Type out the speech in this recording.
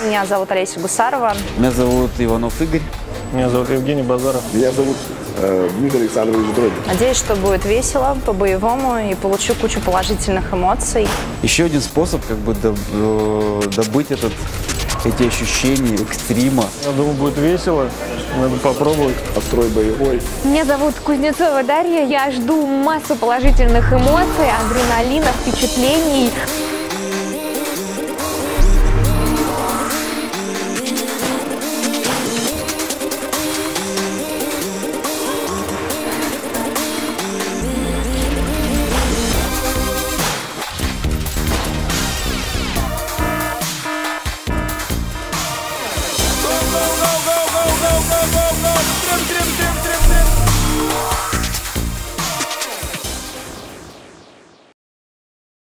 Меня зовут Олеся Гусарова. Меня зовут Иванов Игорь. Меня зовут Евгений Базаров. Меня зовут Дмитрий Александрович Дробин. Надеюсь, что будет весело, по-боевому и получу кучу положительных эмоций. Еще один способ добыть эти ощущения экстрима. Я думаю, будет весело. Надо попробовать. Настрой боевой. Меня зовут Кузнецова Дарья. Я жду массу положительных эмоций, адреналина, впечатлений.